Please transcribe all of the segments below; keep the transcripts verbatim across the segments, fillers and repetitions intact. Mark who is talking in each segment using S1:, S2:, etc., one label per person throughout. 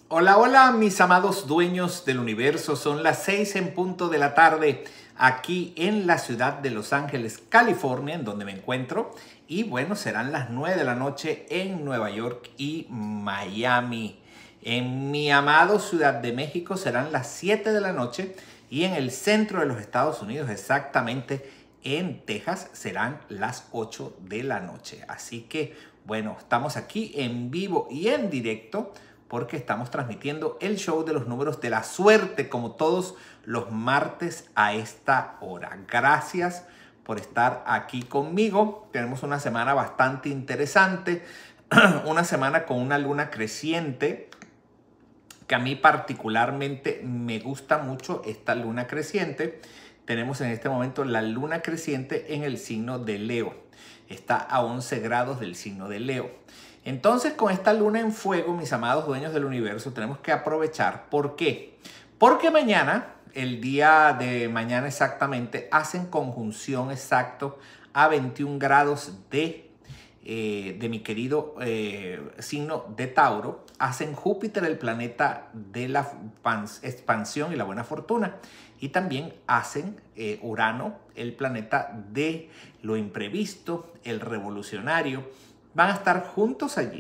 S1: Hola, hola, mis amados dueños del universo. Son las seis en punto de la tarde aquí en la ciudad de Los Ángeles, California, en donde me encuentro. Y bueno, serán las nueve de la noche en Nueva York y Miami. En mi amado Ciudad de México serán las siete de la noche y en el centro de los Estados Unidos, exactamente en Texas, serán las ocho de la noche. Así que, bueno, estamos aquí en vivo y en directo porque estamos transmitiendo el show de los números de la suerte como todos los martes a esta hora. Gracias por estar aquí conmigo. Tenemos una semana bastante interesante, una semana con una luna creciente, que a mí particularmente me gusta mucho esta luna creciente. Tenemos en este momento la luna creciente en el signo de Leo. Está a once grados del signo de Leo. Entonces, con esta luna en fuego, mis amados dueños del universo, tenemos que aprovechar. ¿Por qué? Porque mañana, el día de mañana exactamente, hacen conjunción exacto a veintiún grados de, eh, de mi querido eh, signo de Tauro. Hacen Júpiter, el planeta de la expansión y la buena fortuna. Y también hacen eh, Urano, el planeta de lo imprevisto, el revolucionario. Van a estar juntos allí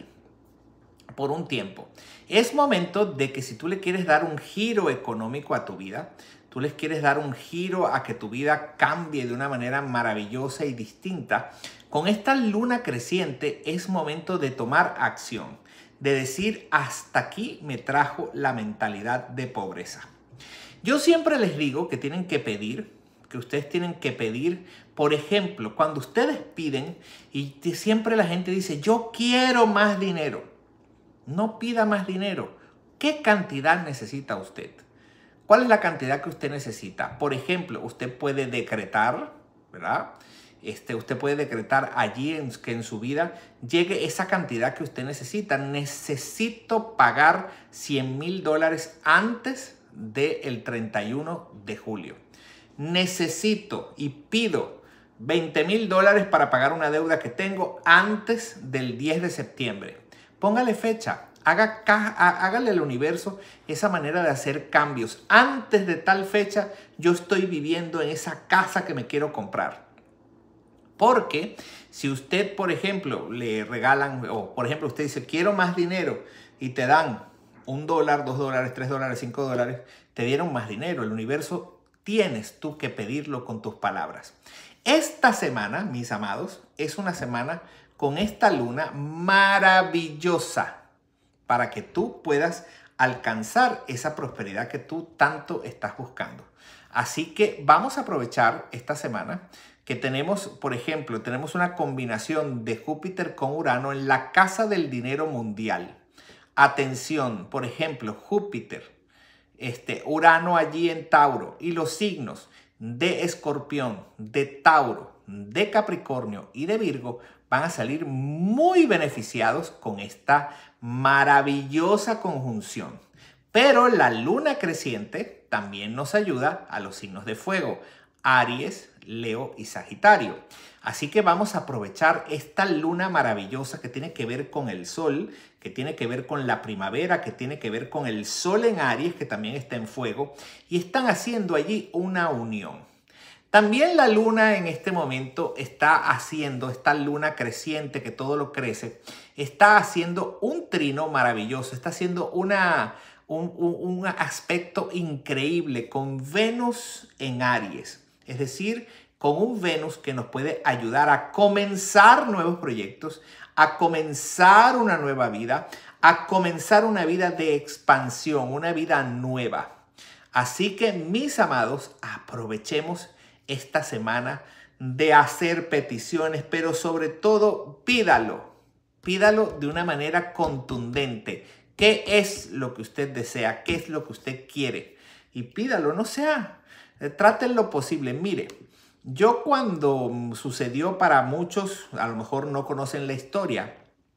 S1: por un tiempo. Es momento de que si tú le quieres dar un giro económico a tu vida, tú les quieres dar un giro a que tu vida cambie de una manera maravillosa y distinta, con esta luna creciente es momento de tomar acción, de decir hasta aquí me trajo la mentalidad de pobreza. Yo siempre les digo que tienen que pedir, que ustedes tienen que pedir, por ejemplo, cuando ustedes piden y siempre la gente dice, yo quiero más dinero. No pida más dinero. ¿Qué cantidad necesita usted? ¿Cuál es la cantidad que usted necesita? Por ejemplo, usted puede decretar, ¿verdad? Este, usted puede decretar allí en, que en su vida llegue esa cantidad que usted necesita. Necesito pagar cien mil dólares antes del treinta y uno de julio. Necesito y pido veinte mil dólares para pagar una deuda que tengo antes del diez de septiembre. Póngale fecha, haga, hágale al universo esa manera de hacer cambios. Antes de tal fecha yo estoy viviendo en esa casa que me quiero comprar. Porque si usted, por ejemplo, le regalan, o por ejemplo usted dice quiero más dinero y te dan un dólar, dos dólares, tres dólares, cinco dólares, te dieron más dinero. El universo tienes tú que pedirlo con tus palabras. Esta semana, mis amados, es una semana con esta luna maravillosa para que tú puedas alcanzar esa prosperidad que tú tanto estás buscando. Así que vamos a aprovechar esta semana que tenemos, por ejemplo, tenemos una combinación de Júpiter con Urano en la casa del dinero mundial. Atención, por ejemplo, Júpiter, Este, Urano allí en Tauro y los signos de Escorpión, de Tauro, de Capricornio y de Virgo van a salir muy beneficiados con esta maravillosa conjunción. Pero la luna creciente también nos ayuda a los signos de fuego, Aries, Leo y Sagitario. Así que vamos a aprovechar esta luna maravillosa que tiene que ver con el sol, que tiene que ver con la primavera, que tiene que ver con el sol en Aries, que también está en fuego, y están haciendo allí una unión. También la luna en este momento está haciendo, esta luna creciente que todo lo crece, está haciendo un trino maravilloso, está haciendo una, un, un, un aspecto increíble con Venus en Aries. Es decir, con un Venus que nos puede ayudar a comenzar nuevos proyectos, a comenzar una nueva vida, a comenzar una vida de expansión, una vida nueva. Así que, mis amados, aprovechemos esta semana de hacer peticiones, pero sobre todo pídalo, pídalo de una manera contundente. ¿Qué es lo que usted desea? ¿Qué es lo que usted quiere? Y pídalo, no sea, eh, traten lo posible. Mire, yo cuando sucedió para muchos, a lo mejor no conocen la historia,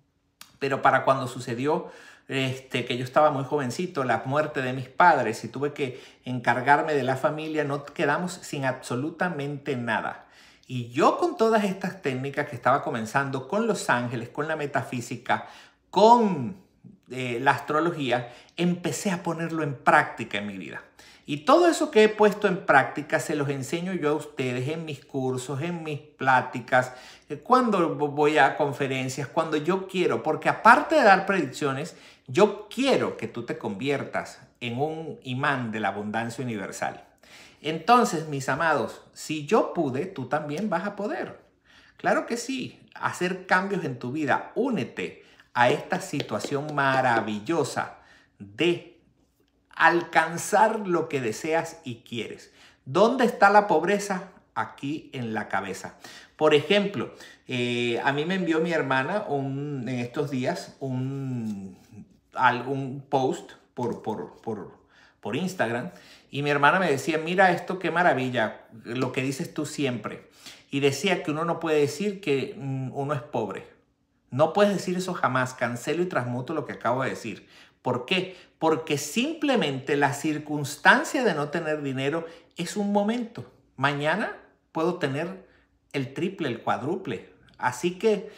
S1: pero para cuando sucedió este, que yo estaba muy jovencito, la muerte de mis padres y tuve que encargarme de la familia, no quedamos sin absolutamente nada. Y yo con todas estas técnicas que estaba comenzando con los ángeles, con la metafísica, con eh, la astrología, empecé a ponerlo en práctica en mi vida. Y todo eso que he puesto en práctica se los enseño yo a ustedes en mis cursos, en mis pláticas, cuando voy a conferencias, cuando yo quiero. Porque aparte de dar predicciones, yo quiero que tú te conviertas en un imán de la abundancia universal. Entonces, mis amados, si yo pude, tú también vas a poder. Claro que sí, hacer cambios en tu vida. Únete a esta situación maravillosa de alcanzar lo que deseas y quieres. ¿Dónde está la pobreza? Aquí en la cabeza. Por ejemplo, eh, a mí me envió mi hermana un, en estos días un, algún post por, por, por, por Instagram y mi hermana me decía, mira esto, qué maravilla, lo que dices tú siempre. Y decía que uno no puede decir que mm, uno es pobre. No puedes decir eso jamás. Cancelo y transmuto lo que acabo de decir. ¿Por qué? Porque simplemente la circunstancia de no tener dinero es un momento. Mañana puedo tener el triple, el cuádruple. Así que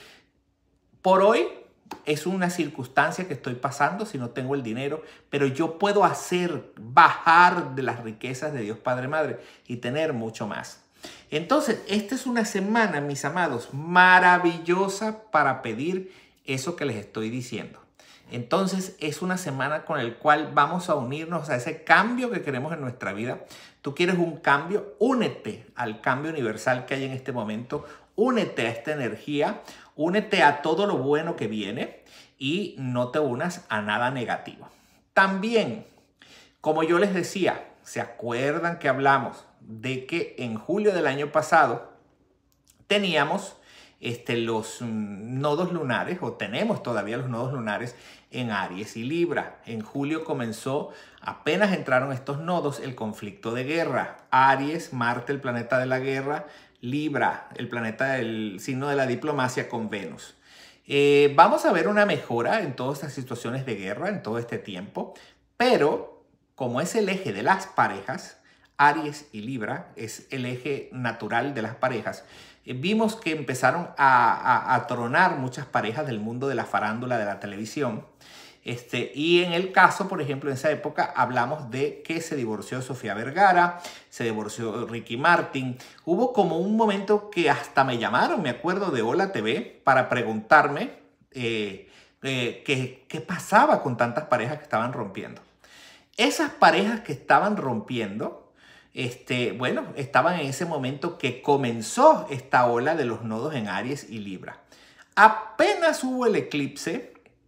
S1: por hoy es una circunstancia que estoy pasando si no tengo el dinero, pero yo puedo hacer bajar de las riquezas de Dios Padre Madre y tener mucho más. Entonces, esta es una semana, mis amados, maravillosa para pedir eso que les estoy diciendo. Entonces, es una semana con la cual vamos a unirnos a ese cambio que queremos en nuestra vida. Tú quieres un cambio, únete al cambio universal que hay en este momento. Únete a esta energía, únete a todo lo bueno que viene y no te unas a nada negativo. También, como yo les decía, ¿se acuerdan que hablamos de que en julio del año pasado teníamos este, los nodos lunares, o tenemos todavía los nodos lunares en Aries y Libra? En julio comenzó, apenas entraron estos nodos, el conflicto de guerra. Aries, Marte, el planeta de la guerra. Libra, el planeta del signo de la diplomacia con Venus. Eh, vamos a ver una mejora en todas estas situaciones de guerra en todo este tiempo, pero como es el eje de las parejas, Aries y Libra es el eje natural de las parejas, eh, vimos que empezaron a, a, a tronar muchas parejas del mundo de la farándula, de la televisión. Este, y en el caso, por ejemplo, en esa época hablamos de que se divorció Sofía Vergara, se divorció Ricky Martin. Hubo como un momento que hasta me llamaron, me acuerdo, de Hola T V para preguntarme eh, eh, qué, qué pasaba con tantas parejas que estaban rompiendo. Esas parejas que estaban rompiendo, este, bueno, estaban en ese momento que comenzó esta ola de los nodos en Aries y Libra. Apenas hubo el eclipse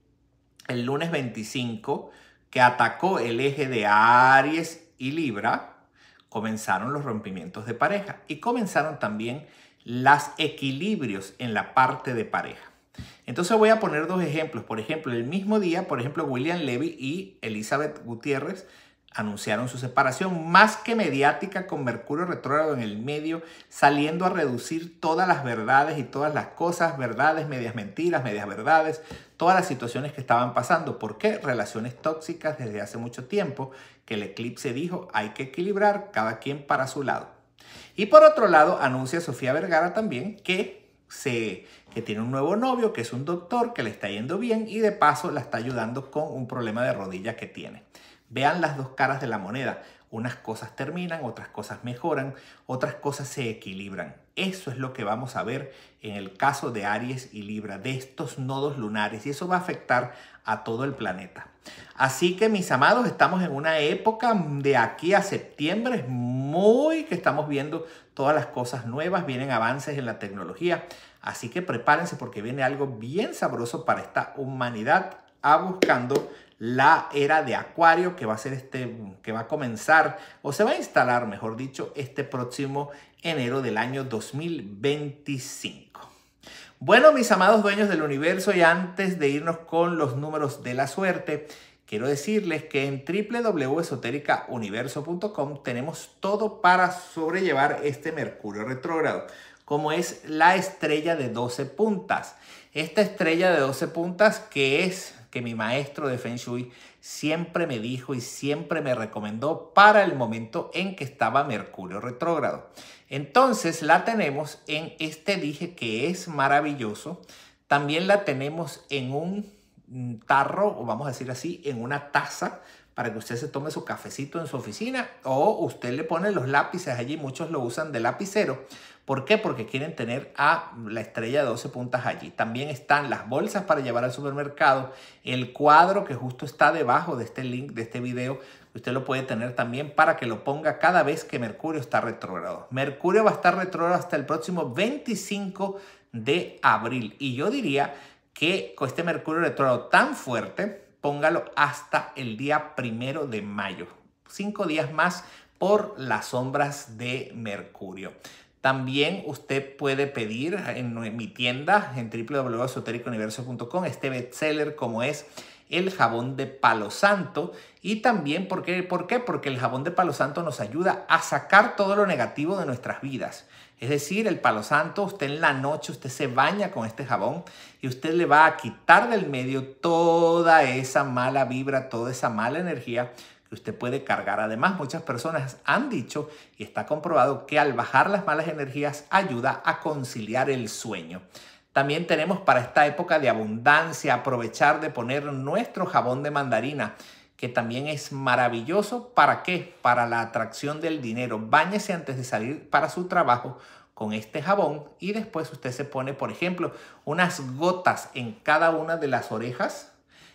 S1: el lunes veinticinco, que atacó el eje de Aries y Libra, comenzaron los rompimientos de pareja y comenzaron también los equilibrios en la parte de pareja. Entonces voy a poner dos ejemplos. Por ejemplo, el mismo día, por ejemplo, William Levy y Elizabeth Gutiérrez anunciaron su separación, más que mediática, con Mercurio retrógrado en el medio, saliendo a reducir todas las verdades y todas las cosas, verdades, medias mentiras, medias verdades, todas las situaciones que estaban pasando. ¿Por qué? Relaciones tóxicas desde hace mucho tiempo, que el eclipse dijo hay que equilibrar cada quien para su lado. Y por otro lado, anuncia Sofía Vergara también que, se, que tiene un nuevo novio, que es un doctor, que le está yendo bien y de paso la está ayudando con un problema de rodilla que tiene. Vean las dos caras de la moneda. Unas cosas terminan, otras cosas mejoran, otras cosas se equilibran. Eso es lo que vamos a ver en el caso de Aries y Libra, de estos nodos lunares, y eso va a afectar a todo el planeta. Así que, mis amados, estamos en una época de aquí a septiembre muy que estamos viendo todas las cosas nuevas, vienen avances en la tecnología, así que prepárense porque viene algo bien sabroso para esta humanidad a buscando la era de Acuario, que va a ser este, que va a comenzar o se va a instalar, mejor dicho, este próximo enero del año dos mil veinticinco. Bueno, mis amados dueños del universo, y antes de irnos con los números de la suerte, quiero decirles que en doble u doble u doble u punto esotérica universo punto com tenemos todo para sobrellevar este Mercurio retrógrado, como es la estrella de doce puntas. Esta estrella de doce puntas que es que mi maestro de Feng Shui siempre me dijo y siempre me recomendó para el momento en que estaba Mercurio retrógrado. Entonces la tenemos en este dije que es maravilloso. También la tenemos en un tarro, o vamos a decir así, en una taza, para que usted se tome su cafecito en su oficina, o usted le pone los lápices allí. Muchos lo usan de lapicero. ¿Por qué? Porque quieren tener a la estrella de doce puntas allí. También están las bolsas para llevar al supermercado, el cuadro que justo está debajo de este link, de este video. Usted lo puede tener también para que lo ponga cada vez que Mercurio está retrógrado. Mercurio va a estar retrógrado hasta el próximo veinticinco de abril. Y yo diría que con este Mercurio retrógrado tan fuerte, póngalo hasta el día primero de mayo. Cinco días más por las sombras de Mercurio. También usted puede pedir en mi tienda en w w w punto esotérico universo punto com este bestseller como es el jabón de palo santo. Y también, ¿por qué? ¿por qué? Porque el jabón de palo santo nos ayuda a sacar todo lo negativo de nuestras vidas. Es decir, el palo santo, usted en la noche, usted se baña con este jabón y usted le va a quitar del medio toda esa mala vibra, toda esa mala energía que usted puede cargar. Además, muchas personas han dicho y está comprobado que al bajar las malas energías ayuda a conciliar el sueño. También tenemos para esta época de abundancia aprovechar de poner nuestro jabón de mandarina, que también es maravilloso. ¿Para qué? Para la atracción del dinero. Báñese antes de salir para su trabajo con este jabón y después usted se pone, por ejemplo, unas gotas en cada una de las orejas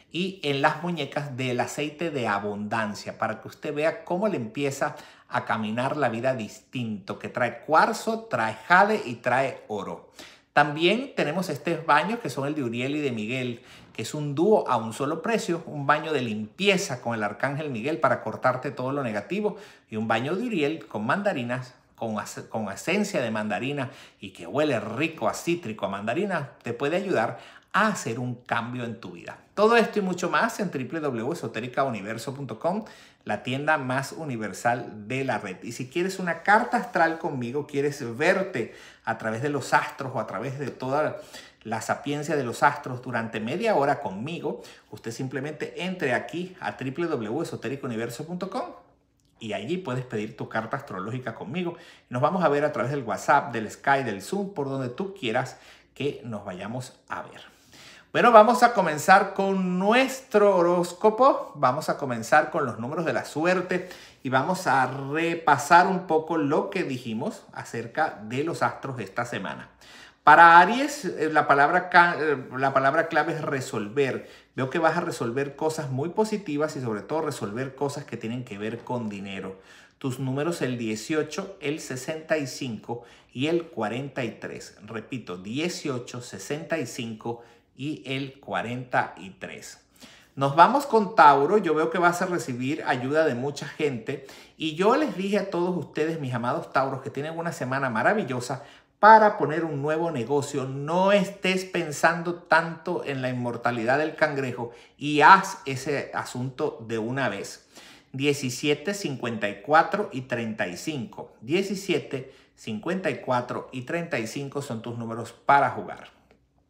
S1: y en las muñecas del aceite de abundancia, para que usted vea cómo le empieza a caminar la vida distinto, que trae cuarzo, trae jade y trae oro. También tenemos estos baños que son el de Uriel y de Miguel, que es un dúo a un solo precio, un baño de limpieza con el arcángel Miguel para cortarte todo lo negativo y un baño de Uriel con mandarinas, con, con esencia de mandarina y que huele rico a cítrico, a mandarina, te puede ayudar a hacer un cambio en tu vida. Todo esto y mucho más en w w w punto esotérica universo punto com, la tienda más universal de la red. Y si quieres una carta astral conmigo, quieres verte a través de los astros o a través de toda la sapiencia de los astros durante media hora conmigo, usted simplemente entre aquí a w w w punto esotérica universo punto com y allí puedes pedir tu carta astrológica conmigo. Nos vamos a ver a través del WhatsApp, del Skype, del Zoom, por donde tú quieras que nos vayamos a ver. Bueno, vamos a comenzar con nuestro horóscopo. Vamos a comenzar con los números de la suerte y vamos a repasar un poco lo que dijimos acerca de los astros esta semana. Para Aries, la palabra, la palabra clave es resolver. Veo que vas a resolver cosas muy positivas y sobre todo resolver cosas que tienen que ver con dinero. Tus números el dieciocho, el sesenta y cinco y el cuarenta y tres. Repito, dieciocho, sesenta y cinco y el cuarenta y tres. Nos vamos con Tauro. Yo veo que vas a recibir ayuda de mucha gente. Y yo les dije a todos ustedes, mis amados Tauros, que tienen una semana maravillosa para poner un nuevo negocio. No estés pensando tanto en la inmortalidad del cangrejo y haz ese asunto de una vez. diecisiete, cincuenta y cuatro y treinta y cinco. diecisiete, cincuenta y cuatro y treinta y cinco son tus números para jugar.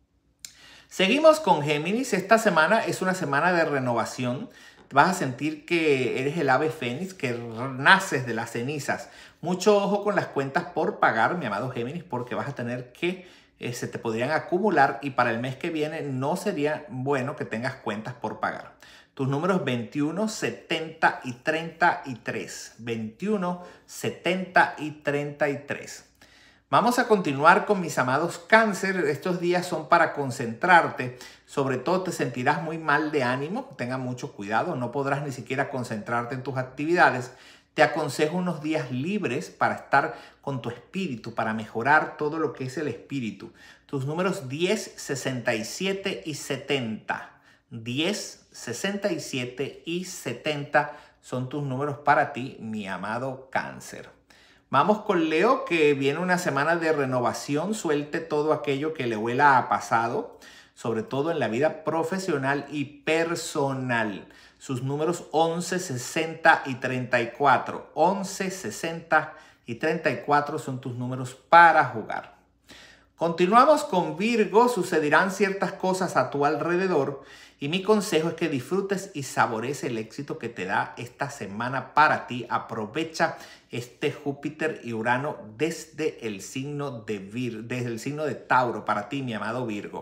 S1: Seguimos con Géminis. Esta semana es una semana de renovación. Vas a sentir que eres el ave fénix, que naces de las cenizas. Mucho ojo con las cuentas por pagar, mi amado Géminis, porque vas a tener que, eh, se te podrían acumular y para el mes que viene no sería bueno que tengas cuentas por pagar. Tus números veintiuno, setenta y treinta y tres. veintiuno, setenta y treinta y tres. Vamos a continuar con mis amados Cáncer. Estos días son para concentrarte. Sobre todo te sentirás muy mal de ánimo. Tenga mucho cuidado. No podrás ni siquiera concentrarte en tus actividades. Te aconsejo unos días libres para estar con tu espíritu, para mejorar todo lo que es el espíritu. Tus números diez, sesenta y siete y setenta. diez, sesenta y siete y setenta son tus números para ti, mi amado Cáncer. Vamos con Leo, que viene una semana de renovación. Suelte todo aquello que le huela a pasado, sobre todo en la vida profesional y personal. Sus números once, sesenta y treinta y cuatro. once, sesenta y treinta y cuatro son tus números para jugar. Continuamos con Virgo. Sucederán ciertas cosas a tu alrededor y mi consejo es que disfrutes y saborees el éxito que te da esta semana para ti. Aprovecha este Júpiter y Urano desde el signo de Vir, desde el signo de Tauro para ti, mi amado Virgo.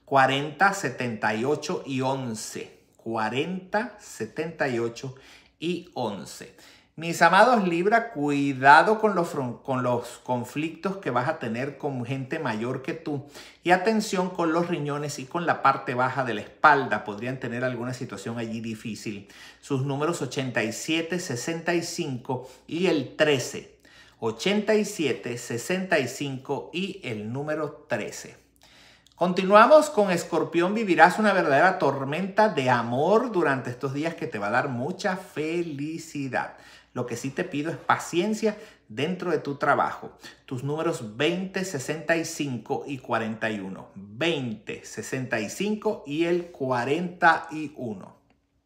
S1: cuarenta, setenta y ocho y once. cuarenta, setenta y ocho y once. Mis amados Libra, cuidado con los, con los conflictos que vas a tener con gente mayor que tú. Y atención con los riñones y con la parte baja de la espalda. Podrían tener alguna situación allí difícil. Sus números ochenta y siete, sesenta y cinco y el trece. ochenta y siete, sesenta y cinco y el número trece. Continuamos con Escorpión. Vivirás una verdadera tormenta de amor durante estos días que te va a dar mucha felicidad. Lo que sí te pido es paciencia dentro de tu trabajo. Tus números veinte, sesenta y cinco y cuarenta y uno. veinte, sesenta y cinco y el cuarenta y uno.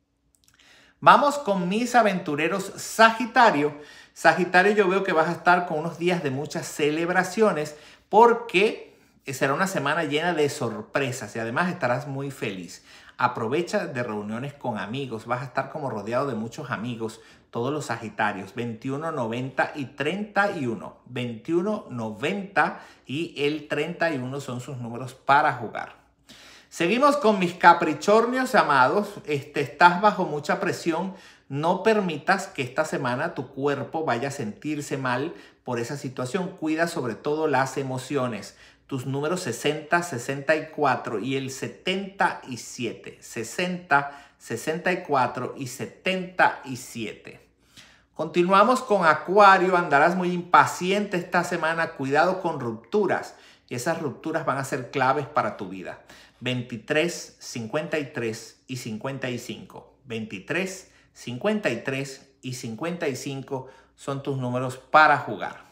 S1: Vamos con mis aventureros Sagitario. Sagitario, yo veo que vas a estar con unos días de muchas celebraciones porque será una semana llena de sorpresas y además estarás muy feliz. Aprovecha de reuniones con amigos. Vas a estar como rodeado de muchos amigos, todos los Sagitarios. veintiuno, noventa y treinta y uno. veintiuno, noventa y el treinta y uno son sus números para jugar. Seguimos con mis caprichornios amados. Este, estás bajo mucha presión. No permitas que esta semana tu cuerpo vaya a sentirse mal por esa situación. Cuida sobre todo las emociones. Tus números sesenta, sesenta y cuatro y el setenta y siete. sesenta, sesenta y cuatro y setenta y siete. Continuamos con Acuario. Andarás muy impaciente esta semana. Cuidado con rupturas. Y esas rupturas van a ser claves para tu vida. veintitrés, cincuenta y tres y cincuenta y cinco. veintitrés, cincuenta y tres y cincuenta y cinco son tus números para jugar.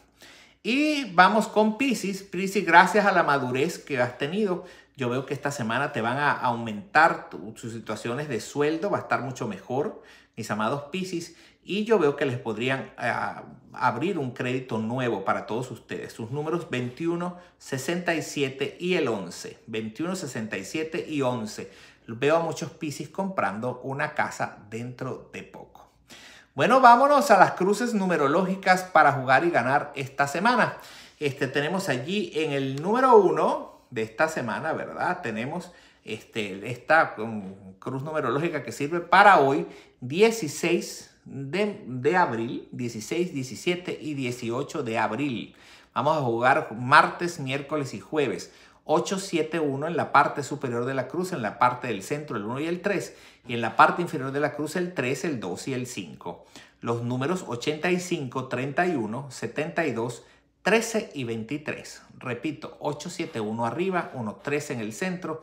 S1: Y vamos con Piscis. Piscis, gracias a la madurez que has tenido, yo veo que esta semana te van a aumentar tu, tus situaciones de sueldo, va a estar mucho mejor, mis amados Piscis. Y yo veo que les podrían uh, abrir un crédito nuevo para todos ustedes. Sus números veintiuno, sesenta y siete y el once. veintiuno, sesenta y siete y once. Veo a muchos Piscis comprando una casa dentro de poco. Bueno, vámonos a las cruces numerológicas para jugar y ganar esta semana. Este, tenemos allí en el número uno de esta semana, ¿verdad? Tenemos este, esta um, cruz numerológica que sirve para hoy, dieciséis de, de abril, dieciséis, diecisiete y dieciocho de abril. Vamos a jugar martes, miércoles y jueves. ocho, siete, uno en la parte superior de la cruz, en la parte del centro el uno y el tres, y en la parte inferior de la cruz el tres, el dos y el cinco. Los números ochenta y cinco, treinta y uno, setenta y dos, trece y veintitrés. Repito, ocho, siete, uno arriba, uno, tres en el centro,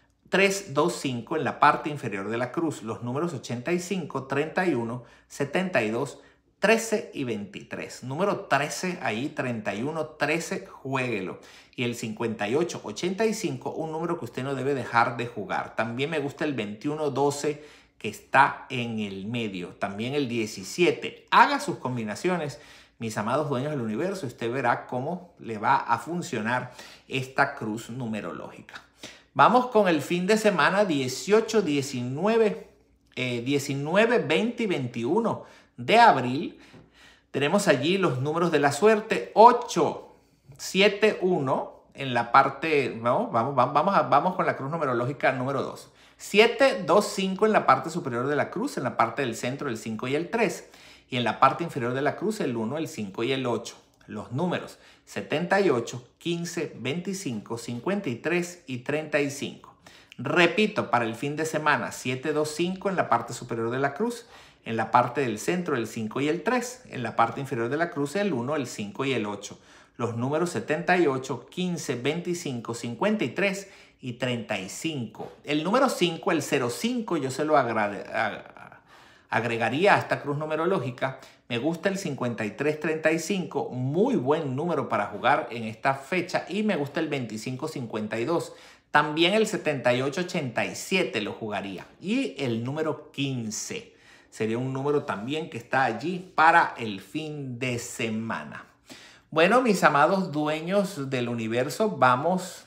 S1: tres, dos, cinco en la parte inferior de la cruz. Los números ochenta y cinco, treinta y uno, setenta y dos, trece y veintitrés. Número trece ahí, treinta y uno, trece, juéguelo. Y el cincuenta y ocho, ochenta y cinco, un número que usted no debe dejar de jugar. También me gusta el veintiuno, doce, que está en el medio. También el diecisiete. Haga sus combinaciones, mis amados dueños del universo. Usted verá cómo le va a funcionar esta cruz numerológica. Vamos con el fin de semana dieciocho, diecinueve, eh, diecinueve, veinte y veintiuno de abril. Tenemos allí los números de la suerte. ocho, siete, uno en la parte, no, vamos, vamos, a, vamos con la cruz numerológica número dos. siete, dos, cinco en la parte superior de la cruz, en la parte del centro el cinco y el tres. Y en la parte inferior de la cruz el uno, el cinco y el ocho. Los números setenta y ocho, quince, veinticinco, cincuenta y tres y treinta y cinco. Repito, para el fin de semana, siete, dos, cinco en la parte superior de la cruz, en la parte del centro el cinco y el tres, en la parte inferior de la cruz el uno, el cinco y el ocho. Los números setenta y ocho, quince, veinticinco, cincuenta y tres y treinta y cinco. El número cinco, el cero cinco, yo se lo agregaría a esta cruz numerológica. Me gusta el cincuenta y tres, treinta y cinco, muy buen número para jugar en esta fecha. Y me gusta el veinticinco, cincuenta y dos. También el setenta y ocho, ochenta y siete lo jugaría. Y el número quince sería un número también que está allí para el fin de semana. Bueno, mis amados dueños del universo, vamos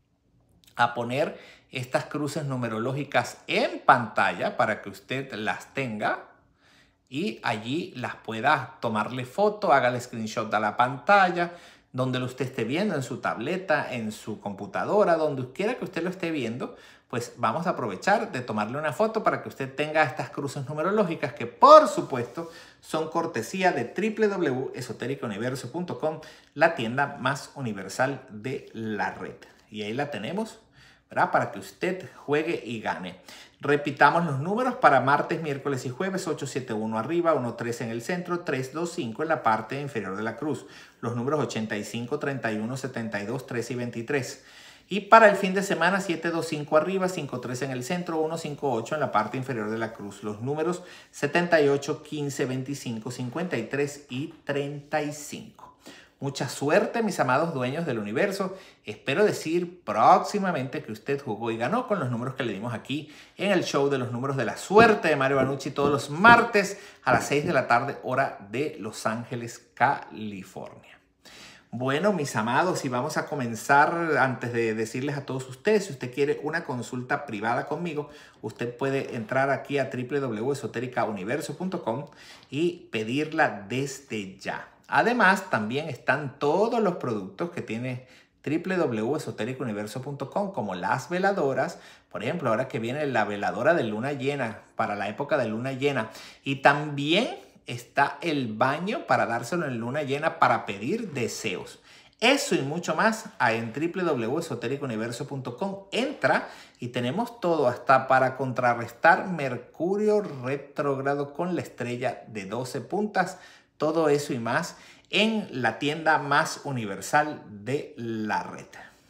S1: a poner estas cruces numerológicas en pantalla para que usted las tenga y allí las pueda tomarle foto, hágale screenshot a la pantalla, donde lo usted esté viendo, en su tableta, en su computadora, donde quiera que usted lo esté viendo, pues vamos a aprovechar de tomarle una foto para que usted tenga estas cruces numerológicas que, por supuesto, son cortesía de w w w punto esotérico universo punto com, la tienda más universal de la red. Y ahí la tenemos, ¿verdad? Para que usted juegue y gane. Repitamos los números para martes, miércoles y jueves: ocho siete uno arriba, uno tres en el centro, tres dos cinco en la parte inferior de la cruz. Los números ochenta y cinco, treinta y uno, setenta y dos, trece y veintitrés. Y para el fin de semana: siete dos cinco arriba, cinco tres en el centro, uno cinco ocho en la parte inferior de la cruz. Los números setenta y ocho, quince, veinticinco, cincuenta y tres y treinta y cinco. Mucha suerte, mis amados dueños del universo. Espero decir próximamente que usted jugó y ganó con los números que le dimos aquí en el show de los números de la suerte de Mario Banucci todos los martes a las seis de la tarde, hora de Los Ángeles, California. Bueno, mis amados, y vamos a comenzar. Antes de decirles a todos ustedes, si usted quiere una consulta privada conmigo, usted puede entrar aquí a w w w punto esotérica universo punto com y pedirla desde ya. Además, también están todos los productos que tiene w w w punto esotérico universo punto com, como las veladoras. Por ejemplo, ahora que viene la veladora de luna llena, para la época de luna llena. Y también está el baño para dárselo en luna llena para pedir deseos. Eso y mucho más en w w w punto esotérico universo punto com. Entra y tenemos todo, hasta para contrarrestar Mercurio retrógrado con la estrella de doce puntas. Todo eso y más en la tienda más universal de la red.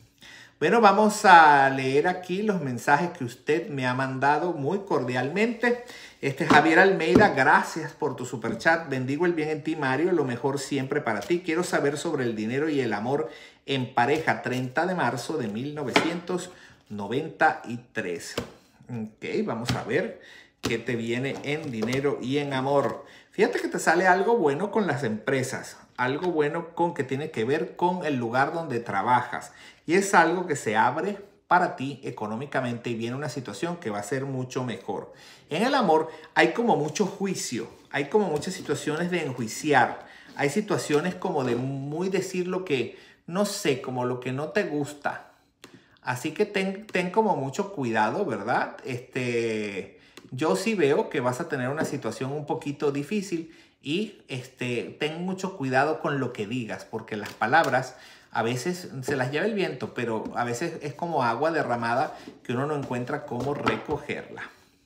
S1: Bueno, vamos a leer aquí los mensajes que usted me ha mandado muy cordialmente. Este Javier Almeida: gracias por tu superchat. Bendigo el bien en ti, Mario. Lo mejor siempre para ti. Quiero saber sobre el dinero y el amor en pareja. treinta de marzo de mil novecientos noventa y tres. Ok, vamos a ver qué te viene en dinero y en amor. Fíjate que te sale algo bueno con las empresas, algo bueno con que tiene que ver con el lugar donde trabajas. Y es algo que se abre para ti económicamente y viene una situación que va a ser mucho mejor. En el amor hay como mucho juicio, hay como muchas situaciones de enjuiciar. Hay situaciones como de muy decir lo que, no sé, como lo que no te gusta. Así que ten, ten como mucho cuidado, ¿verdad? Este... Yo sí veo que vas a tener una situación un poquito difícil y este, ten mucho cuidado con lo que digas, porque las palabras a veces se las lleva el viento, pero a veces es como agua derramada que uno no encuentra cómo recogerla.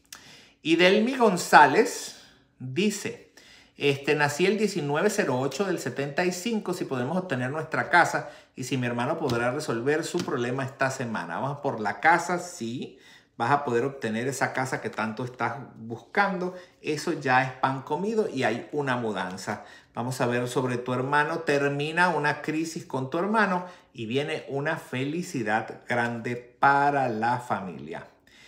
S1: Y Delmi González dice: este, nací el diecinueve cero ocho del setenta y cinco, si podemos obtener nuestra casa y si mi hermano podrá resolver su problema esta semana. Vamos por la casa, sí. Vas a poder obtener esa casa que tanto estás buscando. Eso ya es pan comido y hay una mudanza. Vamos a ver sobre tu hermano. Termina una crisis con tu hermano y viene una felicidad grande para la familia.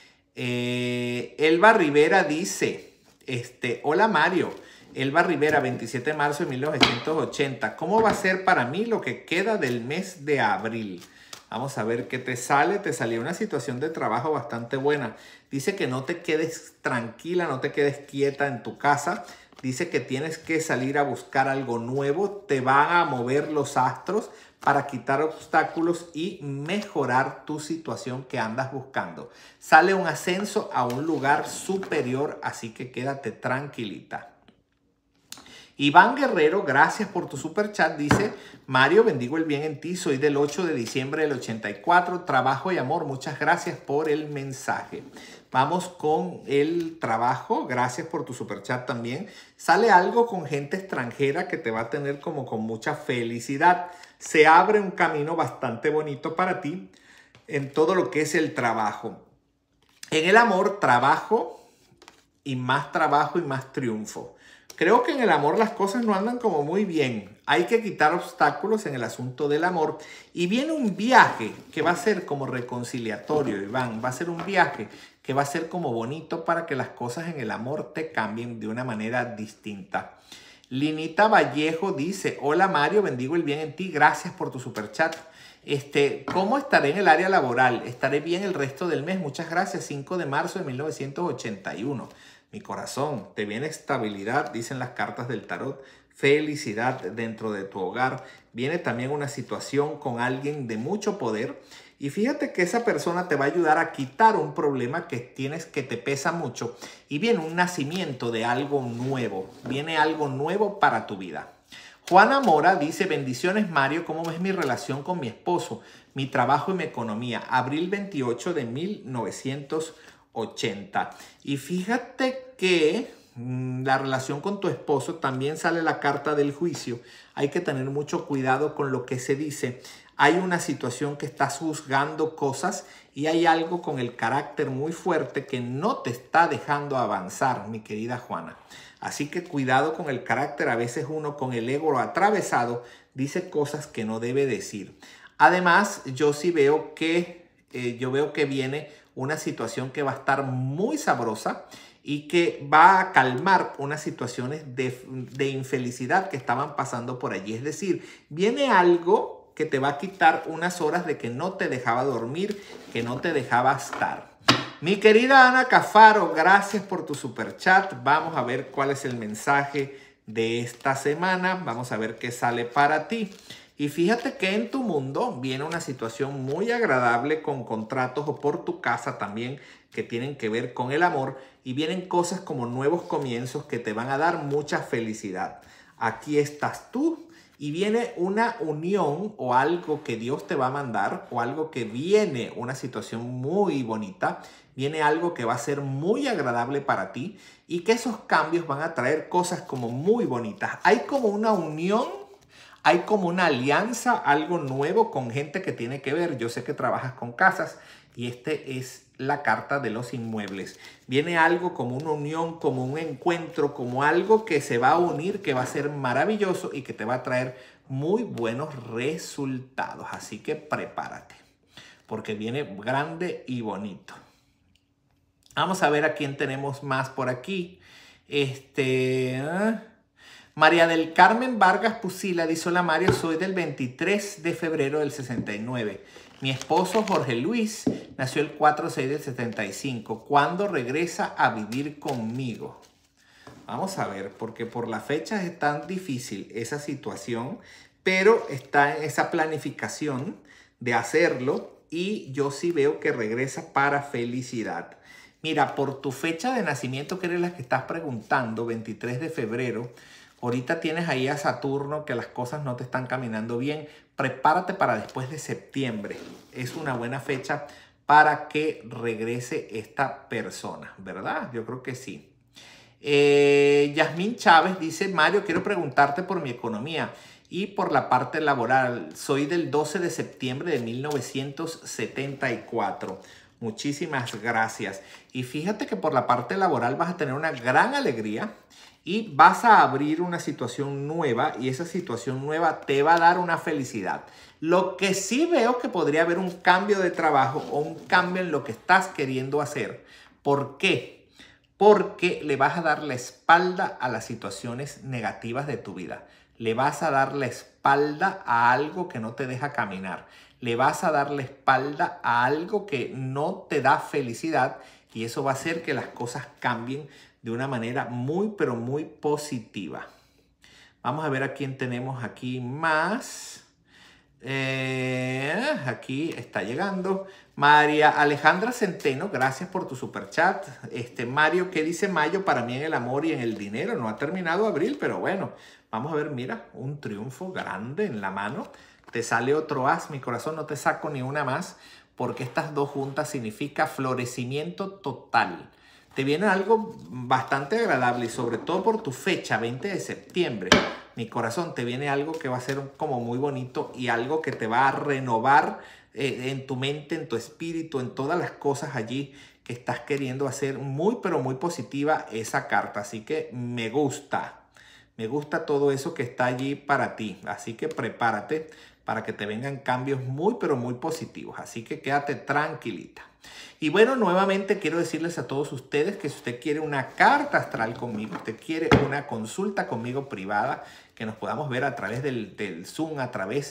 S1: Eh, Elba Rivera dice, este, hola Mario. Elba Rivera, veintisiete de marzo de mil novecientos ochenta. ¿Cómo va a ser para mí lo que queda del mes de abril? Vamos a ver qué te sale. Te salió una situación de trabajo bastante buena. Dice que no te quedes tranquila, no te quedes quieta en tu casa. Dice que tienes que salir a buscar algo nuevo. Te van a mover los astros para quitar obstáculos y mejorar tu situación que andas buscando. Sale un ascenso a un lugar superior, así que quédate tranquilita. Iván Guerrero, gracias por tu super chat. Dice: Mario, bendigo el bien en ti. Soy del ocho de diciembre del ochenta y cuatro. Trabajo y amor. Muchas gracias por el mensaje. Vamos con el trabajo. Gracias por tu super chat también. Sale algo con gente extranjera que te va a tener como con mucha felicidad. Se abre un camino bastante bonito para ti en todo lo que es el trabajo. En el amor, trabajo y más trabajo y más triunfo. Creo que en el amor las cosas no andan como muy bien. Hay que quitar obstáculos en el asunto del amor. Y viene un viaje que va a ser como reconciliatorio, Iván. Va a ser un viaje que va a ser como bonito para que las cosas en el amor te cambien de una manera distinta. Linita Vallejo dice: hola Mario, bendigo el bien en ti. Gracias por tu superchat. Este, ¿cómo estaré en el área laboral? Estaré bien el resto del mes. Muchas gracias. cinco de marzo de mil novecientos ochenta y uno. Mi corazón, te viene estabilidad, dicen las cartas del tarot, felicidad dentro de tu hogar. Viene también una situación con alguien de mucho poder. Y fíjate que esa persona te va a ayudar a quitar un problema que tienes que te pesa mucho. Y viene un nacimiento de algo nuevo. Viene algo nuevo para tu vida. Juana Mora dice, bendiciones Mario, ¿cómo ves mi relación con mi esposo, mi trabajo y mi economía? Abril veintiocho de mil novecientos ochenta. Y fíjate que mmm, la relación con tu esposo también sale la carta del juicio. Hay que tener mucho cuidado con lo que se dice. Hay una situación que estás juzgando cosas y hay algo con el carácter muy fuerte que no te está dejando avanzar, mi querida Juana. Así que cuidado con el carácter. A veces uno con el ego atravesado dice cosas que no debe decir. Además, yo sí veo que, eh, yo veo que viene una situación que va a estar muy sabrosa y que va a calmar unas situaciones de, de infelicidad que estaban pasando por allí. Es decir, viene algo que te va a quitar unas horas de que no te dejaba dormir, que no te dejaba estar. Mi querida Ana Cafaro, gracias por tu super chat. Vamos a ver cuál es el mensaje de esta semana. Vamos a ver qué sale para ti. Y fíjate que en tu mundo viene una situación muy agradable con contratos o por tu casa también que tienen que ver con el amor. Y vienen cosas como nuevos comienzos que te van a dar mucha felicidad. Aquí estás tú. Y viene una unión o algo que Dios te va a mandar o algo que viene, una situación muy bonita. Viene algo que va a ser muy agradable para ti y que esos cambios van a traer cosas como muy bonitas. Hay como una unión, hay como una alianza, algo nuevo con gente que tiene que ver. Yo sé que trabajas con casas y este es la carta de los inmuebles. Viene algo como una unión, como un encuentro, como algo que se va a unir, que va a ser maravilloso y que te va a traer muy buenos resultados. Así que prepárate, porque viene grande y bonito. Vamos a ver a quién tenemos más por aquí. Este... ¿eh? María del Carmen Vargas Pusila dice, hola Mario, soy del veintitrés de febrero del sesenta y nueve. Mi esposo Jorge Luis nació el cuatro de seis del setenta y cinco. ¿Cuándo regresa a vivir conmigo? Vamos a ver, porque por las fechas es tan difícil esa situación, pero está en esa planificación de hacerlo y yo sí veo que regresa para felicidad. Mira, por tu fecha de nacimiento, que eres la que estás preguntando, veintitrés de febrero, ahorita tienes ahí a Saturno que las cosas no te están caminando bien. Prepárate para después de septiembre. Es una buena fecha para que regrese esta persona, ¿verdad? Yo creo que sí. Eh, Yasmín Chávez dice, Mario, quiero preguntarte por mi economía y por la parte laboral. Soy del doce de septiembre de mil novecientos setenta y cuatro. Muchísimas gracias. Y fíjate que por la parte laboral vas a tener una gran alegría y vas a abrir una situación nueva y esa situación nueva te va a dar una felicidad. Lo que sí veo que podría haber un cambio de trabajo o un cambio en lo que estás queriendo hacer. ¿Por qué? Porque le vas a dar la espalda a las situaciones negativas de tu vida. Le vas a dar la espalda a algo que no te deja caminar. Le vas a dar la espalda a algo que no te da felicidad y eso va a hacer que las cosas cambien de una manera muy, pero muy positiva. Vamos a ver a quién tenemos aquí más. Eh, aquí está llegando. María Alejandra Centeno, gracias por tu superchat. Este, Mario, ¿qué dice Mayo para mí en el amor y en el dinero? No ha terminado abril, pero bueno. Vamos a ver, mira, un triunfo grande en la mano. Te sale otro as, mi corazón, no te saco ni una más, porque estas dos juntas significa florecimiento total. Te viene algo bastante agradable y sobre todo por tu fecha, veinte de septiembre. Mi corazón, te viene algo que va a ser como muy bonito y algo que te va a renovar eh, en tu mente, en tu espíritu, en todas las cosas allí que estás queriendo hacer. Muy, pero muy positiva esa carta. Así que me gusta. Me gusta todo eso que está allí para ti. Así que prepárate para que te vengan cambios muy, pero muy positivos. Así que quédate tranquilita. Y bueno, nuevamente quiero decirles a todos ustedes que si usted quiere una carta astral conmigo, usted quiere una consulta conmigo privada, que nos podamos ver a través del, del Zoom, a través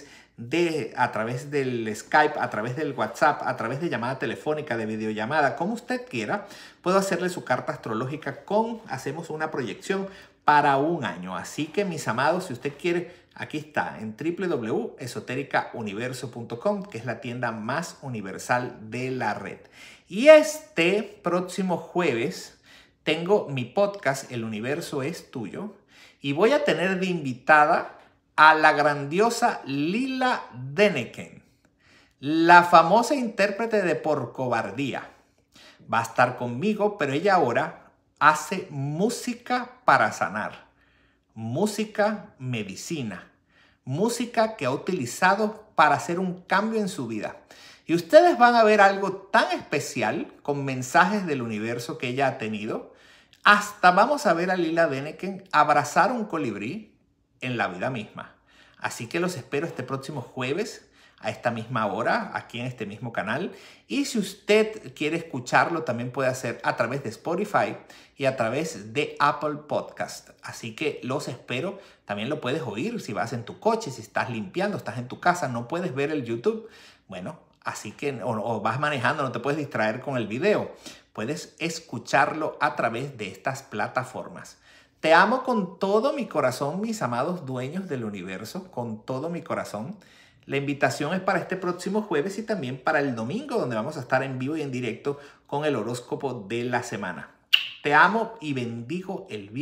S1: de, a través del Skype, a través del WhatsApp, a través de llamada telefónica, de videollamada, como usted quiera, puedo hacerle su carta astrológica con, hacemos una proyección para un año. Así que, mis amados, si usted quiere, aquí está, en w w w punto esotérica universo punto com, que es la tienda más universal de la red. Y este próximo jueves tengo mi podcast, El Universo es Tuyo, y voy a tener de invitada a la grandiosa Lila Deneken, la famosa intérprete de Por Cobardía. Va a estar conmigo, pero ella ahora hace música para sanar, música medicina, música que ha utilizado para hacer un cambio en su vida. Y ustedes van a ver algo tan especial con mensajes del universo que ella ha tenido. Hasta vamos a ver a Lila Deneken abrazar un colibrí en la vida misma. Así que los espero este próximo jueves a esta misma hora, aquí en este mismo canal. Y si usted quiere escucharlo, también puede hacer a través de Spotify y a través de Apple Podcast. Así que los espero. También lo puedes oír si vas en tu coche, si estás limpiando, estás en tu casa, no puedes ver el YouTube. Bueno, así que, o, o vas manejando, no te puedes distraer con el video. Puedes escucharlo a través de estas plataformas. Te amo con todo mi corazón, mis amados dueños del universo, con todo mi corazón. La invitación es para este próximo jueves y también para el domingo, donde vamos a estar en vivo y en directo con el horóscopo de la semana. Te amo y bendigo el